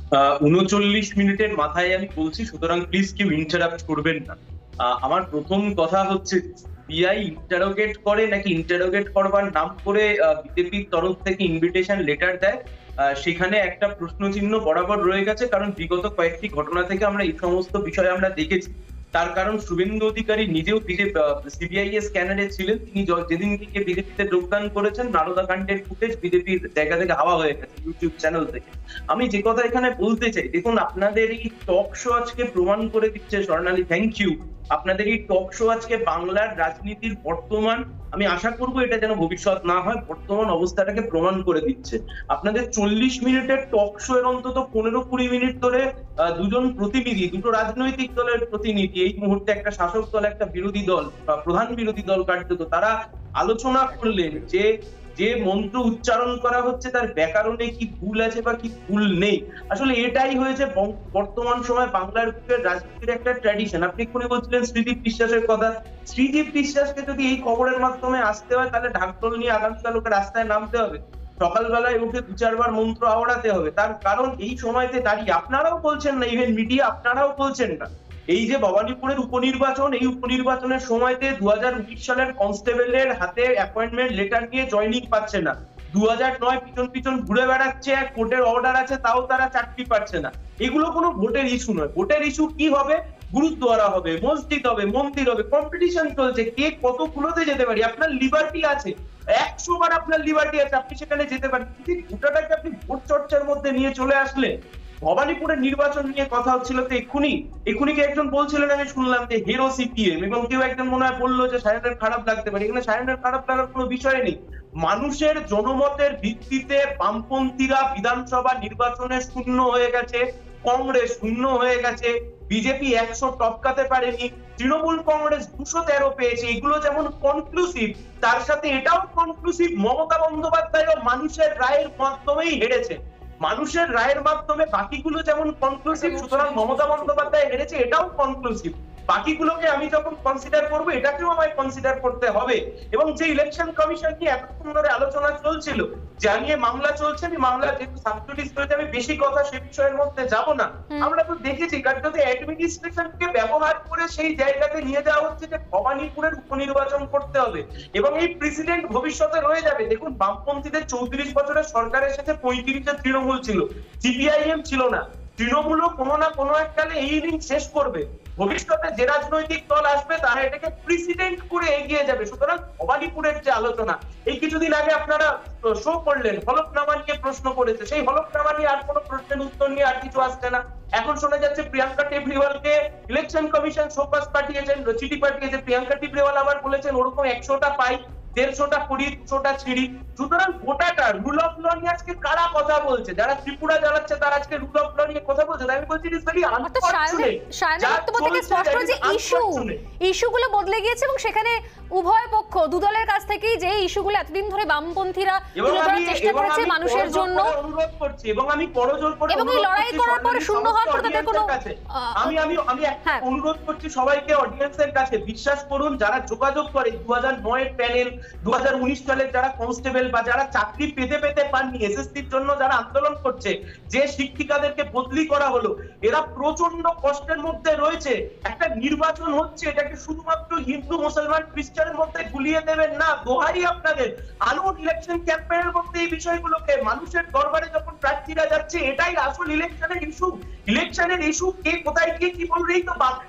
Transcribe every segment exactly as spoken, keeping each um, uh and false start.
উনচল্লিশ মিনিটের মাথায় আমি বলছি, সুতরাং প্লিজ কেউ ইন্টারাপ্ট করবেন না। আহ, আমার প্রথম কথা হচ্ছে, সিবিআই ইন্টারোগেট করে নাকি ইন্টারোগেট করবার নাম করে বিজেপির তরফ থেকে ইনভিটেশন লেটার দেয়, আহ, সেখানে একটা প্রশ্নচিহ্ন বরাবর রয়ে গেছে। কারণ বিগত কয়েকটি ঘটনা থেকে আমরা এই সমস্ত বিষয় আমরা দেখেছি। তার কারণ শুভেন্দু অধিকারী নিজেও সিবিআই এর স্ক্যানারে ছিলেন। তিনি য- যেদিন থেকে বিজেপিতে যোগদান করেছেন, নারদা কাণ্ডের ফুটেজ বিজেপির জায়গা থেকে হাওয়া হয়ে গেছে ইউটিউব চ্যানেল থেকে। আমি যে কথা এখানে বলতে চাই, দেখুন, আপনাদের এই টক শো আজকে প্রমাণ করে দিচ্ছে, স্বর্ণালী থ্যাংক ইউ, আপনাদের এই টক শো আজকে বাংলার রাজনীতির বর্তমান, আমি আশা করবো এটা যেন ভবিষ্যৎ না হয়, বর্তমান অবস্থাটাকে প্রমাণ করে দিচ্ছে। আপনাদের চল্লিশ মিনিটের টক শো এর অন্তত পনেরো কুড়ি মিনিট ধরে আহ, দুজন প্রতিনিধি, দুটো রাজনৈতিক দলের প্রতিনিধি, এই মুহূর্তে একটা শাসক দল একটা বিরোধী দল বা প্রধান বিরোধী দল কার্যত, তারা আলোচনা করলেন যে যে মন্ত্র উচ্চারণ করা হচ্ছে তার ব্যাকরণে কি ভুল আছে বা কি ভুল নেই। আসলে এটাই হয়েছে বং- বর্তমান সময় বাংলার বুকের রাজনীতির একটা ট্র্যাডিশন। আপনি এক্ষুনি বলছিলেন শ্রীদীপ বিশ্বাসের কথা। শ্রীদীপ বিশ্বাসকে যদি এই খবরের মাধ্যমে আসতে হয়, তাহলে ঢাকঢোল নিয়ে আগামীকাল ওকে রাস্তায় নামতে হবে, সকালবেলায় উঠে দু চারবার মন্ত্র আওড়াতে হবে। তার কারণ এই সময়তে দাঁড়িয়ে আপনারাও বলছেন না, ইভেন মিডিয়া আপনারাও বলছেন না, এই যে ভবানীপুরের উপনির্বাচন, এই উপনির্বাচনের সময়তে দু হাজার উনিশ সালের কনস্টেবলের হাতে অ্যাপয়েন্টমেন্ট লেটার নিয়ে জয়নিং পাচ্ছে না, দু হাজার নয় পিছন পিছন ঘুরে বেড়াচ্ছে, কোর্টের অর্ডার আছে তাও তারা চাকরি পাচ্ছে না। এগুলো কোনো ভোটের ইস্যু নয়। ভোটের ইস্যু কি হবে? গুরুদ্বারা হবে, মসজিদ হবে, মন্দির হবে, কম্পিটিশন চলছে কে কতগুলোতে যেতে পারি। আপনার লিবার্টি আছে, একশো বার আপনার লিবার্টি আছে, আপনি সেখানে যেতে পারেন। কিন্তু গোটাটাকে আপনি ভোট চর্চার মধ্যে নিয়ে চলে আসলে। ভবানীপুরের নির্বাচন নিয়ে কথা হচ্ছিল তো এক্ষুনি, এক্ষুনি কি একজন বলছিলেন, আমি শুনলাম যে হিরো সিপিএম, এবং কেউ একজন মনে হয় বললো যে সায়নের খারাপ লাগতে পারে। এখানে সায়নের খারাপ লাগার কোনো বিষয় নেই। মানুষের জনমতের ভিত্তিতে বামপন্থীরা বিধানসভা নির্বাচনে শূন্য হয়ে গেছে, কংগ্রেস শূন্য হয়ে গেছে, বিজেপি একশো টপকাতে পারেনি, তৃণমূল কংগ্রেস দুশো তেরো পেয়েছে। এগুলো যেমন কনক্লুসিভ, তার সাথে এটাও কনক্লুসিভ, মমতা বন্দ্যোপাধ্যায়ও মানুষের রায়ের মাধ্যমেই হেরেছে। মানুষের রায়ের মাধ্যমে বাকিগুলো যেমন কনক্লুসিভ, সুতরাং মমতা বন্দ্যোপাধ্যায় হেরেছে এটাও কনক্লুসিভ। বাকিগুলোকে আমি যখন কনসিডার করবো, এটাকেও আমায় কনসিডার করতে হবে। এবং যে ইলেকশন কমিশন নিয়ে এতক্ষণ ধরে আলোচনা চলছিল, যা নিয়ে মামলা চলছে, আমি মামলা যেহেতু সাবজুডিস রয়েছে, আমি বেশি কথা সে বিষয়ের মধ্যে যাব না। আমরা তো দেখেছি কার্যত অ্যাডমিনিস্ট্রেশনকে ব্যবহার করে সেই জায়গাতে নিয়ে যাওয়া হচ্ছে যে ভবানীপুরের উপনির্বাচন করতে হবে, এবং এই প্রেসিডেন্ট ভবিষ্যতে রয়ে যাবে। দেখুন, বামপন্থীদের চৌত্রিশ বছরের সরকার এসেছে, পঁয়ত্রিশে তৃণমূল ছিল, সিপিআইএম ছিল না। তৃণমূলও কোনো না কোনো এককালে এই ইনিংস শেষ করবে। ভবিষ্যতে যে রাজনৈতিক দল আসবে তারা এটাকে প্রেসিডেন্ট করে এগিয়ে যাবে। সুতরাং ভবানীপুরের যে আলোচনা, এই কিছুদিন আগে আপনারা শো করলেন, হলফনামা নিয়ে প্রশ্ন করেছে, সেই হলফনামা নিয়ে আর কোনো প্রশ্নের উত্তর নিয়ে আর কিছু আসছে না। এখন শোনা যাচ্ছে প্রিয়াঙ্কা টেবরিওয়ালকে ইলেকশন কমিশন শোকজ পাঠিয়েছেন, চিঠি পাঠিয়েছে। প্রিয়াঙ্কা টেবরিওয়াল আবার বলেছেন ওরকম একশোটা পাই, দেড়শোটা করি, দুশোটা ছিড়ি। সুতরাং গোটাটা রুল অফ ল নিয়ে আজকে কারা কথা বলছে? যারা ত্রিপুরা জ্বালাচ্ছে তারা আজকে রুল অফ ল নিয়ে কথা বলছে। আমি বলছি ইট ইজ ভেরি আনফরচুনেট। সায়নের বক্তব্য থেকে স্পষ্ট যে ইস্যু ইস্যুগুলো বদলে গিয়েছে, এবং সেখানে উভয় পক্ষ দুদলের কাছ থেকেই যে ইস্যুগুলো এতদিন ধরে বামপন্থীরা তুলে ধরার চেষ্টা করেছে মানুষের জন্য, অনুরোধ করছি, এবং আমি করজোর করে এবং এই লড়াই করার পর শূন্য হওয়ার পর তাদের কোনো আমি আমি আমি একটা অনুরোধ করছি সবাইকে, অডিয়েন্সের কাছে, বিশ্বাস করুন, যারা যোগাযোগ করে দু হাজার নয় প্যানেল, দু হাজার উনিশ সালের যারা কনস্টেবল বা যারা চাকরি পেতে পেতে পাননি, এসএসসির জন্য যারা আন্দোলন করছে, যে শিক্ষিকাদেরকে বদলি করা হলো, এরা প্রচন্ড কষ্টের মধ্যে রয়েছে। একটা নির্বাচন হচ্ছে, এটাকে শুধুমাত্র হিন্দু মুসলমান খ্রিস্টানের মধ্যে গুলিয়ে দেবেন না। দোহাই আপনাদের, আনুন ইলেকশন ক্যাম্পেইনের মধ্যে এই বিষয়গুলোকে। মানুষের দরবারে যখন প্রার্থীরা যাচ্ছে, এটাই আসল ইলেকশনের ইস্যু। ইলেকশনের ইস্যু কে কোথায় গিয়ে কি বলবে, এই তো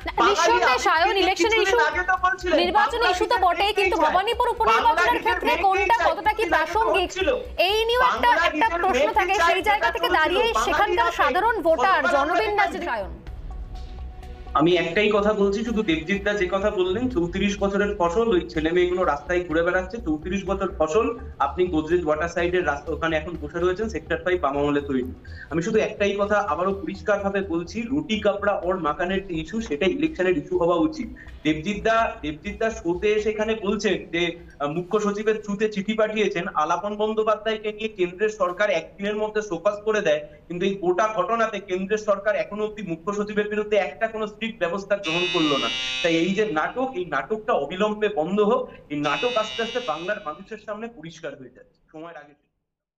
নির্বাচনের ইস্যু তো বটেই, কিন্তু ভবানীপুর উপনির্বাচনের ক্ষেত্রে কোনটা কতটা কি প্রাসঙ্গিক এই নিয়ে একটা একটা প্রশ্ন থাকে। সেই জায়গা থেকে দাঁড়িয়ে সেখানকার সাধারণ ভোটার জনবিন্যাসের সায়ন, আমি একটাই কথা বলছি, শুধু দেবজিৎ দা যে কথা বললেন, চৌত্রিশ বছরের ফসল, ওই ছেলে মেয়েগুলো রাস্তায় ঘুরে বেড়াচ্ছে, চৌত্রিশ বছর ফসল। আপনি গোদরেজ ওয়াটার সাইডের রাস্তা, ওখানে এখন বসে রয়েছেন, সেক্টর ফাইভ বামামলে তৈরি। আমি শুধু একটাই কথা আবারও পরিষ্কার ভাবে বলছি, রুটি কাপড়া ওর মাকানের যে ইস্যু, সেটা ইলেকশনের ইস্যু হওয়া উচিত। দেবজিৎ দা দেবজিৎ দা শোতে এসে এখানে বলছেন যে মুখ্য সচিবের থ্রুতে চিঠি পাঠিয়েছেন, আলাপন বন্দ্যোপাধ্যায়কে নিয়ে কেন্দ্রের সরকার একদিনের মধ্যে শোকজ করে দেয়, কিন্তু এই গোটা ঘটনাতে কেন্দ্রের সরকার এখনো অব্দি মুখ্য সচিবের বিরুদ্ধে একটা কোনো ব্যবস্থা গ্রহণ করলো না। তাই এই যে নাটক, এই নাটকটা অবিলম্বে বন্ধ হোক। এই নাটক আস্তে আস্তে বাংলার মানুষের সামনে পরিষ্কার হয়ে যাচ্ছে সময়ের আগে।